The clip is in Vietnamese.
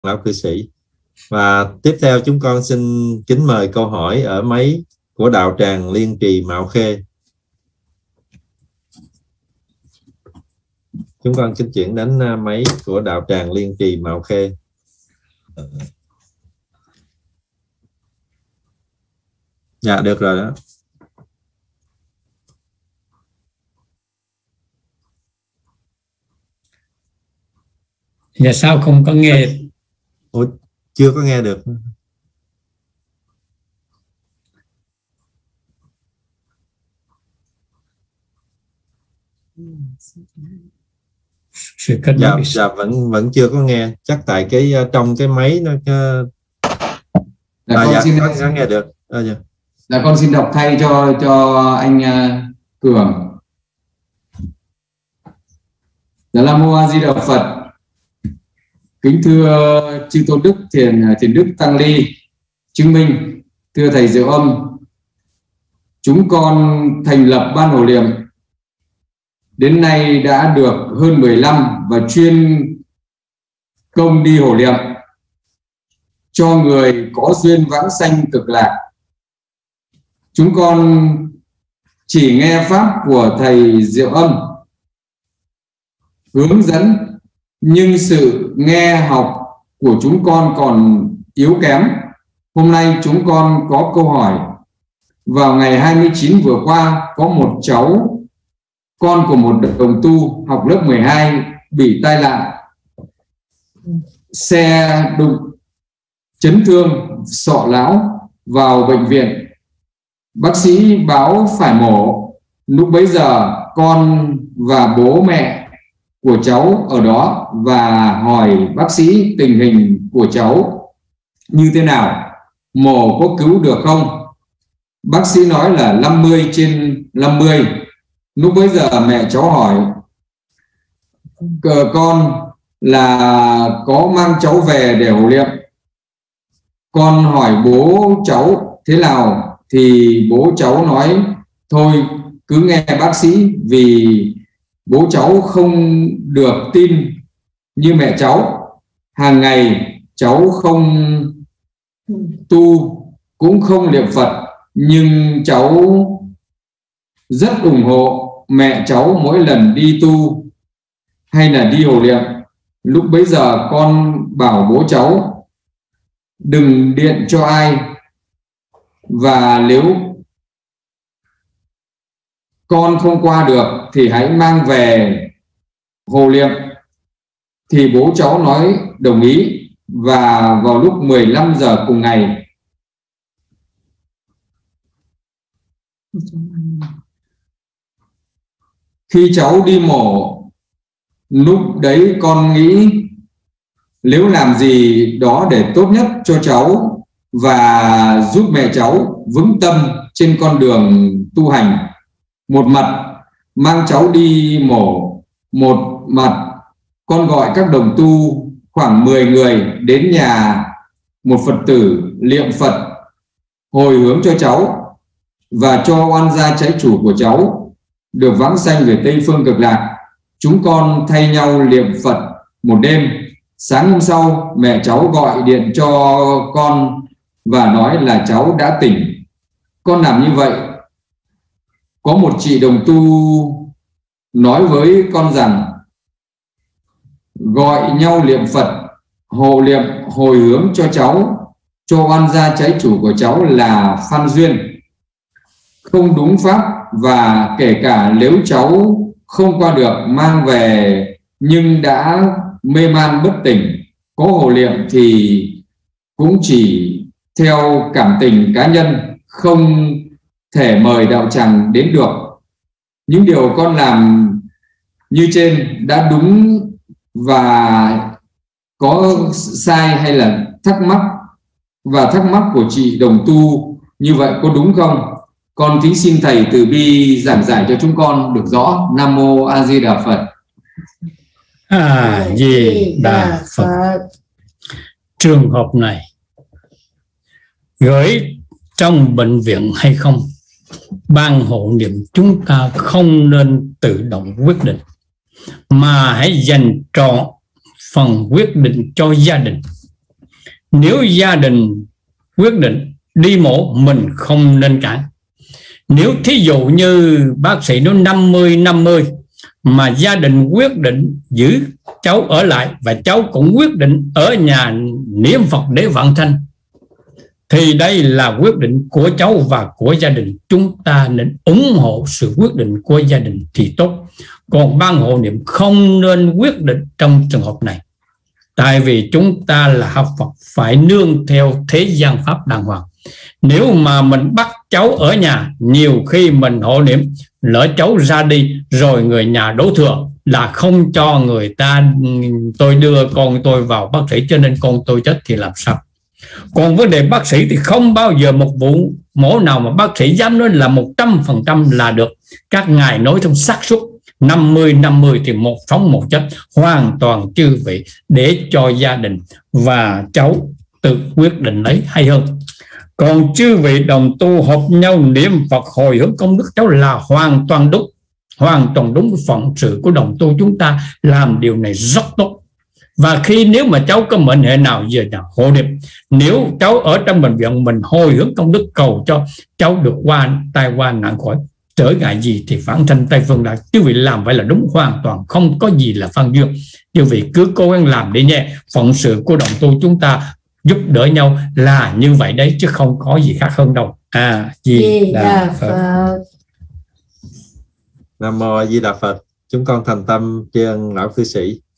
lão cư sĩ. Và tiếp theo chúng con xin kính mời câu hỏi ở máy của đạo tràng Liên Trì Mạo Khê. Chúng con xin chuyển đến máy của đạo tràng Liên Trì Mạo Khê. Dạ được rồi đó. Dạ sao không có nghe? Ủa, chưa có nghe được. Dạ vẫn chưa có nghe. Chắc tại cái trong cái máy nó có nghe được. Dạ. Dạ con xin đọc thay cho anh Cường. Dạ Nam Mô A Di Đà Phật. Kính thưa chư tôn đức thiền đức tăng ni chứng minh, thưa thầy Diệu Âm, chúng con thành lập ban Hộ Liệm đến nay đã được hơn 10 năm và chuyên công đi hộ liệm cho người có duyên vãng sanh cực lạc. Chúng con chỉ nghe pháp của thầy Diệu Âm hướng dẫn, nhưng sự nghe học của chúng con còn yếu kém. Hôm nay chúng con có câu hỏi. Vào ngày 29 vừa qua, có một cháu con của một đồng tu học lớp 12 bị tai nạn xe đụng, chấn thương sọ não, vào bệnh viện. Bác sĩ báo phải mổ. Lúc bấy giờ con và bố mẹ của cháu ở đó và hỏi bác sĩ tình hình của cháu như thế nào, mổ có cứu được không. Bác sĩ nói là 50/50. Lúc bấy giờ mẹ cháu hỏi con là có mang cháu về để hộ liệm. Con hỏi bố cháu thế nào thì bố cháu nói thôi cứ nghe bác sĩ, vì bố cháu không được tin như mẹ cháu. Hàng ngày cháu không tu cũng không niệm Phật, nhưng cháu rất ủng hộ mẹ cháu mỗi lần đi tu hay là đi hộ liệm. Lúc bấy giờ con bảo bố cháu đừng điện cho ai, và nếu con không qua được thì hãy mang về hộ liệm. Thì bố cháu nói đồng ý. Và vào lúc 15 giờ cùng ngày, khi cháu đi mổ, lúc đấy con nghĩ nếu làm gì đó để tốt nhất cho cháu và giúp mẹ cháu vững tâm trên con đường tu hành. Một mặt mang cháu đi mổ, một mặt con gọi các đồng tu khoảng 10 người đến nhà một Phật tử niệm Phật hồi hướng cho cháu và cho oan gia trái chủ của cháu được vãng sanh về Tây Phương Cực Lạc. Chúng con thay nhau niệm Phật một đêm. Sáng hôm sau mẹ cháu gọi điện cho con và nói là cháu đã tỉnh. Con làm như vậy. Có một chị đồng tu nói với con rằng gọi nhau niệm Phật, hộ niệm hồi hướng cho cháu, cho oan gia trái chủ của cháu là Phan Duyên, không đúng pháp. Và kể cả nếu cháu không qua được mang về nhưng đã mê man bất tỉnh, có hộ niệm thì cũng chỉ theo cảm tình cá nhân, không thể mời đạo tràng đến được. Những điều con làm như trên đã đúng và có sai hay là thắc mắc, và thắc mắc của chị đồng tu như vậy có đúng không? Con kính xin thầy từ bi giảng giải cho chúng con được rõ. Nam Mô A Di Đà Phật. A Di Đà Phật. Trường hợp này gửi trong bệnh viện hay không, ban hộ niệm chúng ta không nên tự động quyết định, mà hãy dành trọn phần quyết định cho gia đình Nếu gia đình quyết định đi mổ, mình không nên cản. Nếu thí dụ như bác sĩ nói 50-50 mà gia đình quyết định giữ cháu ở lại và cháu cũng quyết định ở nhà niệm Phật để vãng sanh, thì đây là quyết định của cháu và của gia đình. Chúng ta nên ủng hộ sự quyết định của gia đình thì tốt. Còn ban hộ niệm không nên quyết định trong trường hợp này. Tại vì chúng ta là học Phật phải nương theo thế gian pháp đàng hoàng. Nếu mà mình bắt cháu ở nhà, nhiều khi mình hộ niệm lỡ cháu ra đi rồi người nhà đổ thừa là không cho người ta, tôi đưa con tôi vào bác sĩ cho nên con tôi chết thì làm sao? Còn vấn đề bác sĩ thì không bao giờ một vụ mổ nào mà bác sĩ dám nói là 100% là được. Các ngài nói trong xác suất 50-50 thì một sống một chết, hoàn toàn chư vị để cho gia đình và cháu tự quyết định lấy hay hơn. Còn chư vị đồng tu hợp nhau niệm Phật hồi hướng công đức cháu là hoàn toàn đúng, hoàn toàn đúng. Phận sự của đồng tu chúng ta làm điều này rất tốt. Và khi nếu mà cháu có mệnh hệ nào giờ nào hộ niệm, nếu cháu ở trong bệnh viện mình hồi hướng công đức cầu cho cháu được qua tai qua nạn khỏi, trở ngại gì thì phản sanh Tây Phương Đại. Quý vị làm vậy là đúng, hoàn toàn không có gì là phan duyên. Quý vị cứ cố gắng làm đi nhé. Phận sự của đồng tu chúng ta giúp đỡ nhau là như vậy đấy, chứ không có gì khác hơn đâu. Di Đà Phật. Nam mô A Di Đà Phật. Chúng con thành tâm tri ân lão cư sĩ